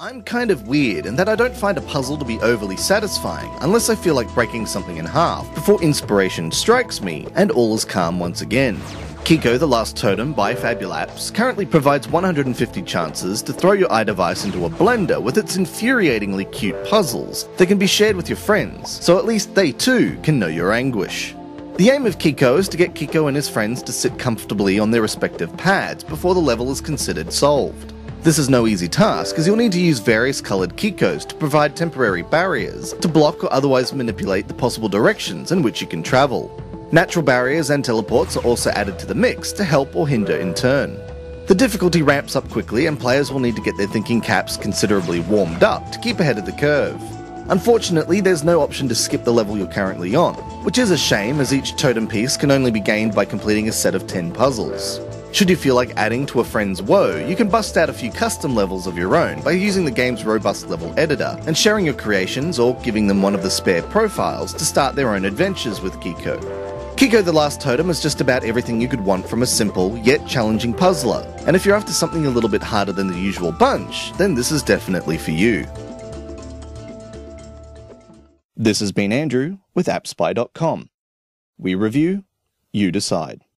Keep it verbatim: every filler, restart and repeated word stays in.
I'm kind of weird in that I don't find a puzzle to be overly satisfying unless I feel like breaking something in half before inspiration strikes me and all is calm once again. Kiko the Last Totem by Fabulapse currently provides one hundred fifty chances to throw your iDevice into a blender with its infuriatingly cute puzzles that can be shared with your friends, so at least they too can know your anguish. The aim of Kiko is to get Kiko and his friends to sit comfortably on their respective pads before the level is considered solved. This is no easy task, as you'll need to use various coloured Kikos to provide temporary barriers to block or otherwise manipulate the possible directions in which you can travel. Natural barriers and teleports are also added to the mix to help or hinder in turn. The difficulty ramps up quickly and players will need to get their thinking caps considerably warmed up to keep ahead of the curve. Unfortunately, there's no option to skip the level you're currently on, which is a shame as each totem piece can only be gained by completing a set of ten puzzles. Should you feel like adding to a friend's woe, you can bust out a few custom levels of your own by using the game's robust level editor and sharing your creations or giving them one of the spare profiles to start their own adventures with Kiko. Kiko the Last Totem is just about everything you could want from a simple yet challenging puzzler, and if you're after something a little bit harder than the usual bunch, then this is definitely for you. This has been Andrew with AppSpy dot com. We review, you decide.